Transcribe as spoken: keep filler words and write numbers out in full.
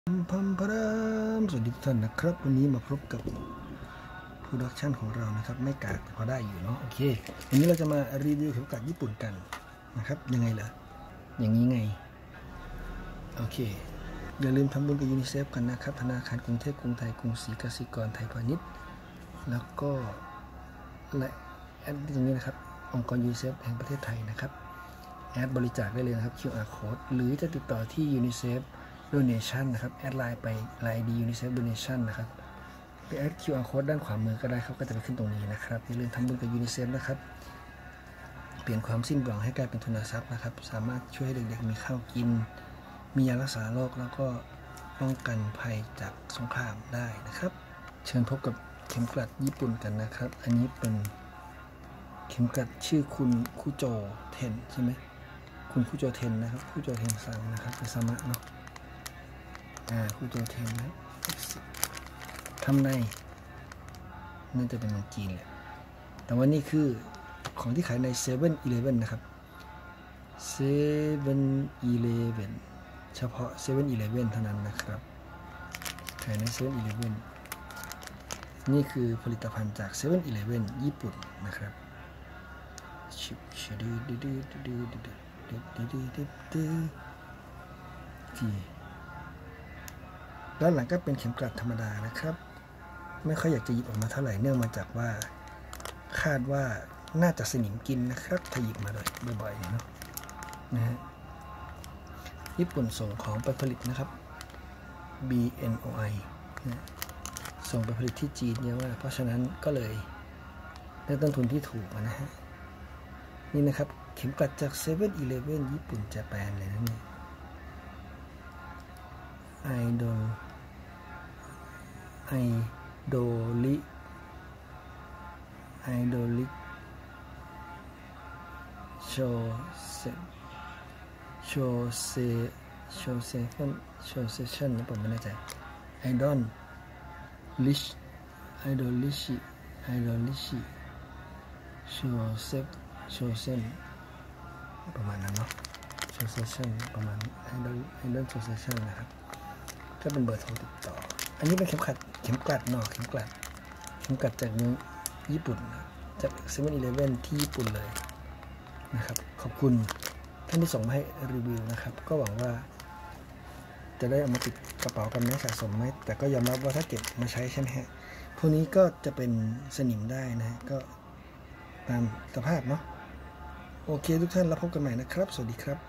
พัมพรามสวัสดีทุกท่านนะครับวันนี้มาพบกับโปรดักชันของเรานะครับไม่กากพอได้อยู่เนาะโอเควันนี้เราจะมารีวิวเข็มกลัดญี่ปุ่นกันนะครับยังไงล่ะอย่างนี้ไงโอเคอย่าลืมทำบุญกับยูนิเซฟกันนะครับธนาคารกรุงเทพกรุงไทยกรุงศรีกสิกรไทยพาณิชย์แล้วก็และแอดตรงนี้นะครับองค์กรยูนิเซฟแห่งประเทศไทยนะครับแอดบริจาคได้เลยนะครับ คิว อาร์ Code หรือจะติดต่อที่ยูนิเซฟdonation นะครับแอดไลน์ไปไลน์ ไอ ดี UNICEF donation นะครับไปแอด คิว อาร์ Code ด้านขวามือก็ได้ครับก็จะไปขึ้นตรงนี้นะครับอย่าลืมทำบุญกับ UNICEF นะครับเปลี่ยนความสิ้นหวังให้กลายเป็นทุนทรัพย์นะครับสามารถช่วยให้เด็กๆมีข้าวกินมียารักษาโรคแล้วก็ป้องกันภัยจากสงครามได้นะครับเชิญพบกับเข็มกลัดญี่ปุ่นกันนะครับอันนี้เป็นเข็มกลัดชื่อคุณคุโจเทนใช่ไหมคุณคุโจเทนนะครับคุโจเทนซังนะครับเป็นสมะเนาะอ่าคุโจเทนนะทำในน่าจะเป็นของจีนแหละแต่ว่านี่คือของที่ขายในเซเว่นอีเลฟเว่นนะครับเซเว่นอีเลฟเว่นเฉพาะเซเว่นอีเลฟเว่นเท่านั้นนะครับขายในเซเว่นอีเลฟเว่นนี่คือผลิตภัณฑ์จากเซเว่นอีเลฟเว่นญี่ปุ่นนะครับชิบชิดูดูดูดูดูดูดูดูดูดูดูที่ด้านหลังก็เป็นเข็มกลัดธรรมดานะครับไม่ค่อยอยากจะหยิบออกมาเท่าไหร่เนื่องมาจากว่าคาดว่าน่าจะสนิมกินนะครับถ้าหยิบมาบ่อยๆเนาะนะฮะญี่ปุ่นส่งของไปผลิตนะครับ บี เอ็น โอ ไอ นะส่งไปผลิตที่จีนเยอะมากเพราะฉะนั้นก็เลยได้ต้นทุนที่ถูกนะฮะนี่นะครับเข็มกลัดจากเซเว่นอีเลฟเว่นญี่ปุ่นญี่ปุ่นเลยนะนี่ไอดอลไอโดลิไอโดลิโชเซโชเซโชเซชันโชเซชันนะผมไม่แน่ใจไอดอลลิชไอดอลลิชิไอดอลลิชิโชเซโชเซนประมาณนั้นเนาะโชเซชันประมาณไอดอลไอดอลโชเซชันนะครับก็เป็นเบอร์โทรติดต่ออันนี้เป็นเข็มขัดเข็มกลัดเนาะเข็มกลัดเข็มกลัดจากเมืองญี่ปุ่นจากเซเว่นอีเลฟเว่นที่ญี่ปุ่นเลยนะครับขอบคุณท่านที่ส่งมาให้รีวิวนะครับก็หวังว่าจะได้เอามาติดกระเป๋ากันไหมสะสมไหมแต่ก็ยอมรับว่าถ้าเก็บมาใช้ใช่ไหมฮะพวกนี้ก็จะเป็นสนิมได้นะก็ตามสภาพเนาะโอเคทุกท่านแล้วพบกันใหม่นะครับสวัสดีครับ